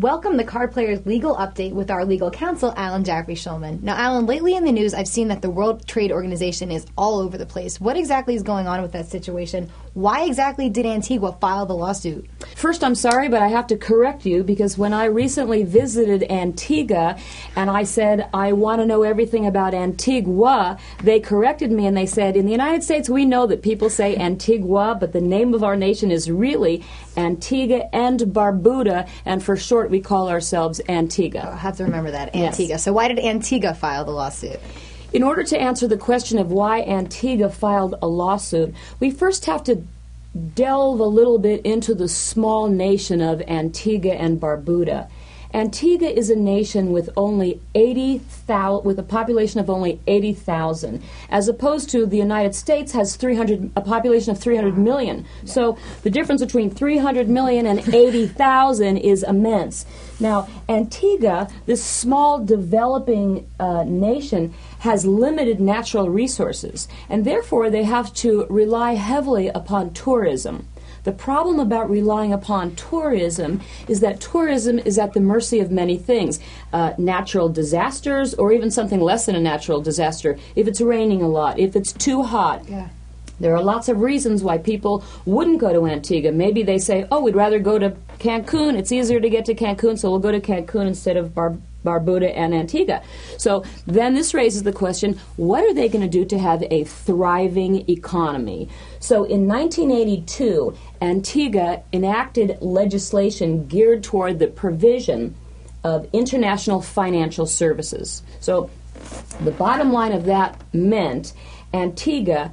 Welcome to Card Player's Legal Update with our legal counsel, Alan Jaffe Shulman. Now, Alan, lately in the news, I've seen that the World Trade Organization is all over the place. What exactly is going on with that situation? Why exactly did Antigua file the lawsuit? First, I'm sorry, but I have to correct you because when I recently visited Antigua and I said, I want to know everything about Antigua, they corrected me and they said, in the United States, we know that people say Antigua, but the name of our nation is really Antigua and Barbuda, and for short, we call ourselves Antigua. I'll have to remember that, Antigua. Yes. So why did Antigua file the lawsuit? In order to answer the question of why Antigua filed a lawsuit, we first have to delve a little bit into the small nation of Antigua and Barbuda. Antigua is a nation with only 80,000, with a population of only 80,000, as opposed to the United States has a population of 300 million. So the difference between 300 million and 80,000 is immense. Now, Antigua, this small developing nation, has limited natural resources, and therefore they have to rely heavily upon tourism. The problem about relying upon tourism is that tourism is at the mercy of many things. Natural disasters, or even something less than a natural disaster. If it's raining a lot, if it's too hot. Yeah. There are lots of reasons why people wouldn't go to Antigua. Maybe they say, oh, we'd rather go to Cancun. It's easier to get to Cancun, so we'll go to Cancun instead of Barbuda and Antigua. So then this raises the question, what are they going to do to have a thriving economy? So in 1982, Antigua enacted legislation geared toward the provision of international financial services. So the bottom line of that meant Antigua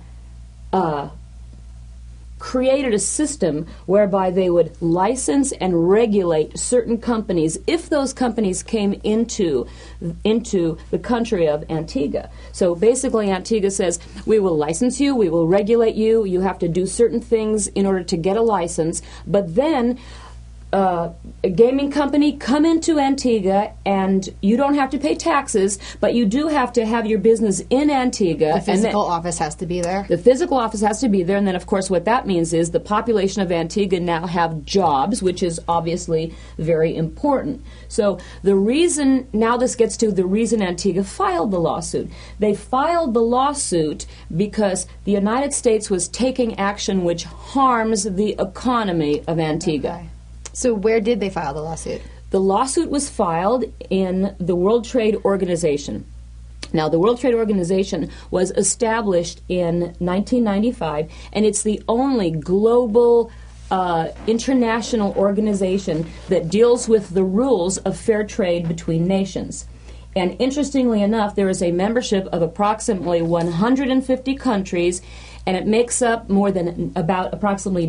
created a system whereby they would license and regulate certain companies if those companies came into the country of Antigua. So basically Antigua says, we will license you, we will regulate you, you have to do certain things in order to get a license, but then a gaming company come into Antigua and you don't have to pay taxes, but you do have to have your business in Antigua. The physical office has to be there? The physical office has to be there, and then of course what that means is the population of Antigua now have jobs, which is obviously very important. So the reason, now this gets to the reason Antigua filed the lawsuit. They filed the lawsuit because the United States was taking action which harms the economy of Antigua. Okay. So where did they file the lawsuit? The lawsuit was filed in the World Trade Organization. Now, the World Trade Organization was established in 1995, and it's the only global international organization that deals with the rules of fair trade between nations. And interestingly enough, there is a membership of approximately 150 countries, and it makes up more than about approximately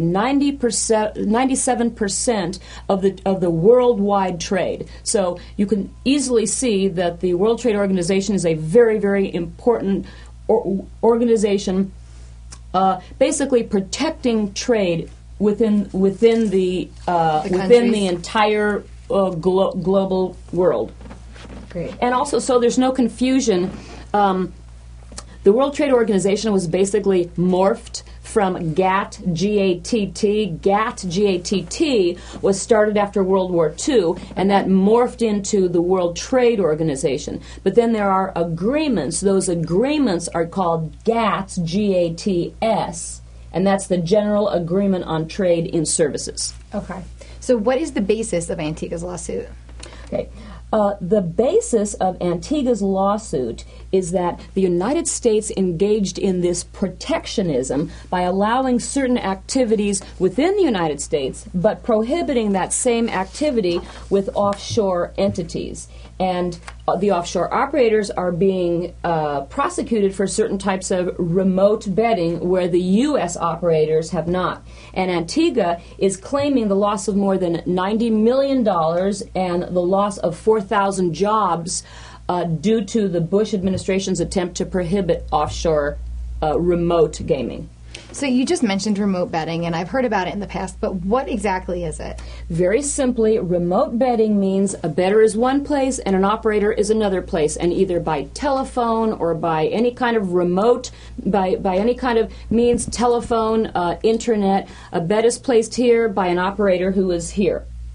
97% of the worldwide trade. So you can easily see that the World Trade Organization is a very, very important organization, basically protecting trade within the entire global world. Great. And also, so there's no confusion. The World Trade Organization was basically morphed from GATT, G-A-T-T. GATT, G-A-T-T, was started after World War II, and that morphed into the World Trade Organization. But then there are agreements. Those agreements are called GATS, G-A-T-S, and that's the General Agreement on Trade in Services. Okay. So what is the basis of Antigua's lawsuit? Okay. The basis of Antigua's lawsuit is that the United States engaged in this protectionism by allowing certain activities within the United States, but prohibiting that same activity with offshore entities. And the offshore operators are being prosecuted for certain types of remote betting where the U.S. operators have not. And Antigua is claiming the loss of more than $90 million and the loss of 4,000 jobs due to the Bush administration's attempt to prohibit offshore remote gaming. So you just mentioned remote betting, and I've heard about it in the past, but what exactly is it? Very simply, remote betting means a bettor is one place and an operator is another place, and either by telephone or by any kind of remote, by any kind of means, telephone, internet, a bet is placed here by an operator who is here.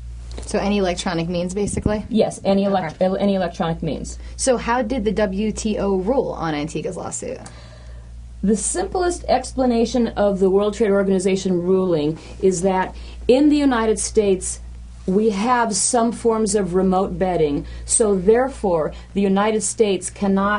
So any electronic means, basically? Yes, any electronic means. So how did the WTO rule on Antigua's lawsuit? The simplest explanation of the World Trade Organization ruling is that in the United States, we have some forms of remote betting, so therefore the United States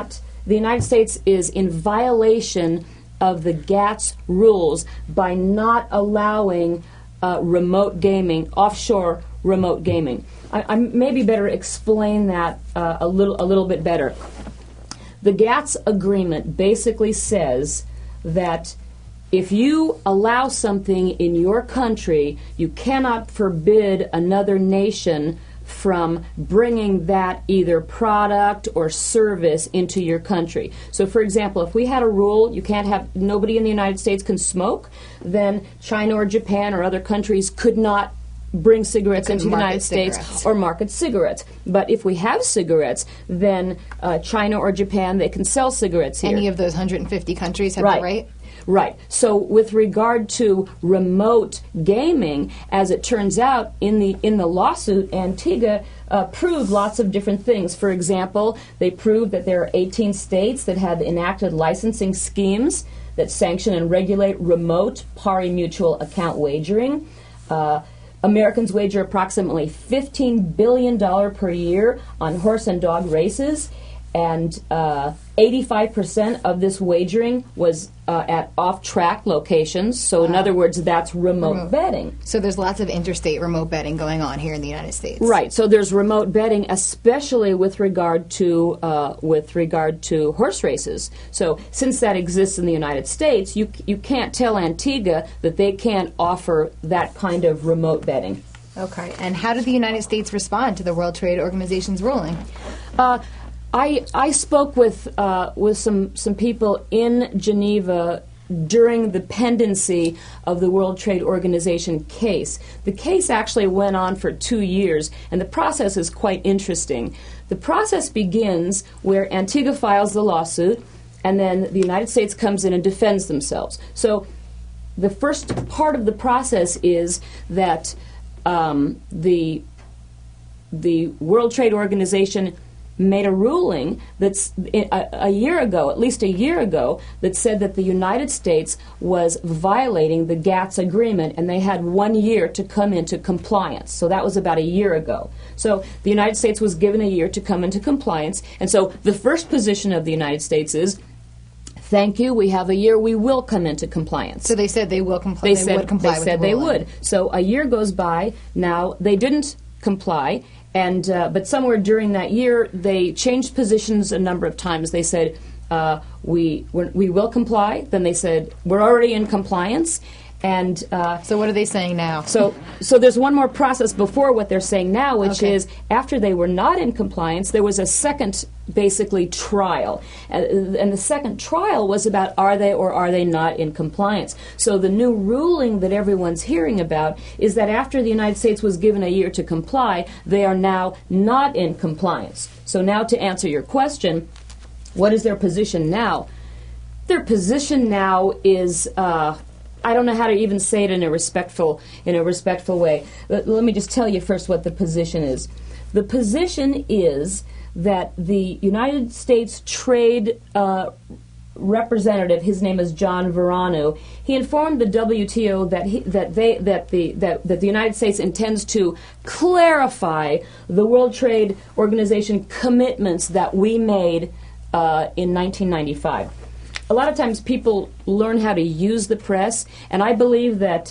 is in violation of the GATS rules by not allowing remote gaming, offshore remote gaming. I maybe better explain that a little bit better. The GATS agreement basically says that if you allow something in your country, you cannot forbid another nation from bringing that either product or service into your country. So, for example, if we had a rule, nobody in the United States can smoke, then China or Japan or other countries could not bring cigarettes into the United States or market cigarettes. But if we have cigarettes, then China or Japan, they can sell cigarettes here. Any of those 150 countries have the right? Right. So with regard to remote gaming, as it turns out, in the lawsuit, Antigua proved lots of different things. For example, they proved that there are 18 states that have enacted licensing schemes that sanction and regulate remote pari-mutuel account wagering. Americans wager approximately $15 billion per year on horse and dog races, and 85% of this wagering was at off-track locations. So, in other words, that's remote betting. So there's lots of interstate remote betting going on here in the United States. Right. So there's remote betting, especially with regard to horse races. So since that exists in the United States, you can't tell Antigua that they can't offer that kind of remote betting. Okay. And how did the United States respond to the World Trade Organization's ruling? I spoke with some people in Geneva during the pendency of the World Trade Organization case. The case actually went on for 2 years, and the process is quite interesting. The process begins where Antigua files the lawsuit, and then the United States comes in and defends themselves. So the first part of the process is that the World Trade Organization made a ruling that's a year ago, at least a year ago, that said that the United States was violating the GATS agreement, and they had 1 year to come into compliance. So that was about a year ago. So the United States was given a year to come into compliance, and so the first position of the United States is, thank you, we have a year, we will come into compliance. So they said they will comply. They would comply with the ruling. They would. So a year goes by. Now, they didn't comply, and but somewhere during that year, they changed positions a number of times. They said, we will comply. Then they said, we're already in compliance. And so what are they saying now? So there's one more process before what they're saying now, which is after they were not in compliance, there was a second, basically, trial. And the second trial was about are they or are they not in compliance. So the new ruling that everyone's hearing about is that after the United States was given a year to comply, they are now not in compliance. So now to answer your question, what is their position now? Their position now is I don't know how to even say it in a respectful way. Let me just tell you first what the position is. The position is that the United States Trade representative, his name is John Verano, he informed the WTO that the United States intends to clarify the World Trade Organization commitments that we made in 1995. A lot of times people learn how to use the press, and I believe that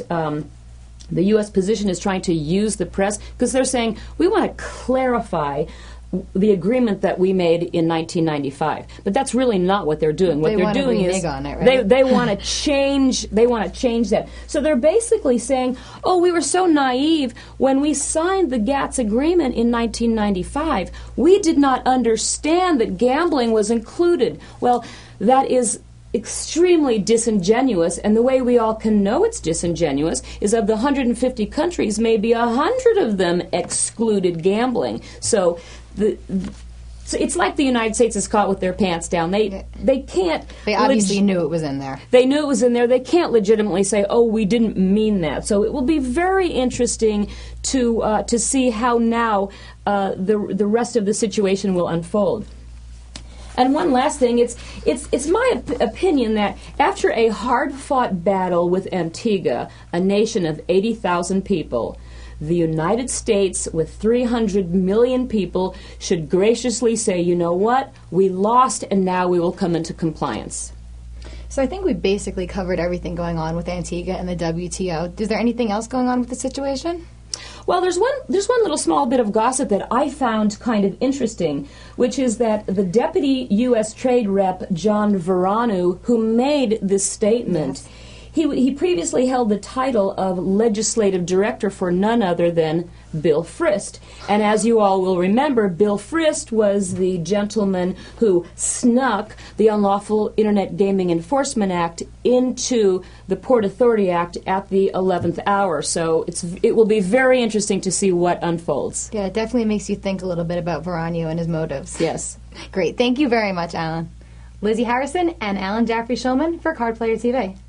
the U.S. position is trying to use the press because they're saying, we want to clarify the agreement that we made in 1995. But that's really not what they're doing. What they're doing is on it, right? they want to change that. So they're basically saying, oh, we were so naive when we signed the GATS agreement in 1995. We did not understand that gambling was included. Well, that is extremely disingenuous, and the way we all can know it's disingenuous is of the 150 countries, maybe 100 of them excluded gambling. So So it's like the United States is caught with their pants down. They can't. They obviously knew it was in there. They knew it was in there. They can't legitimately say, "Oh, we didn't mean that." So it will be very interesting to see how now the rest of the situation will unfold. And one last thing, it's my opinion that after a hard-fought battle with Antigua, a nation of 80,000 people, the United States, with 300 million people, should graciously say, you know what, we lost and now we will come into compliance. So I think we basically covered everything going on with Antigua and the WTO. Is there anything else going on with the situation? Well, there's one little small bit of gossip that I found kind of interesting, which is that the deputy U.S. Trade Rep, John Veranu, who made this statement, yes. He previously held the title of legislative director for none other than Bill Frist. And as you all will remember, Bill Frist was the gentleman who snuck the Unlawful Internet Gaming Enforcement Act into the Port Authority Act at the 11th hour. So it will be very interesting to see what unfolds. Yeah, it definitely makes you think a little bit about Veranu and his motives. Yes. Great. Thank you very much, Alan. Lizzie Harrison and Alan Jeffrey Shulman for Card Player TV.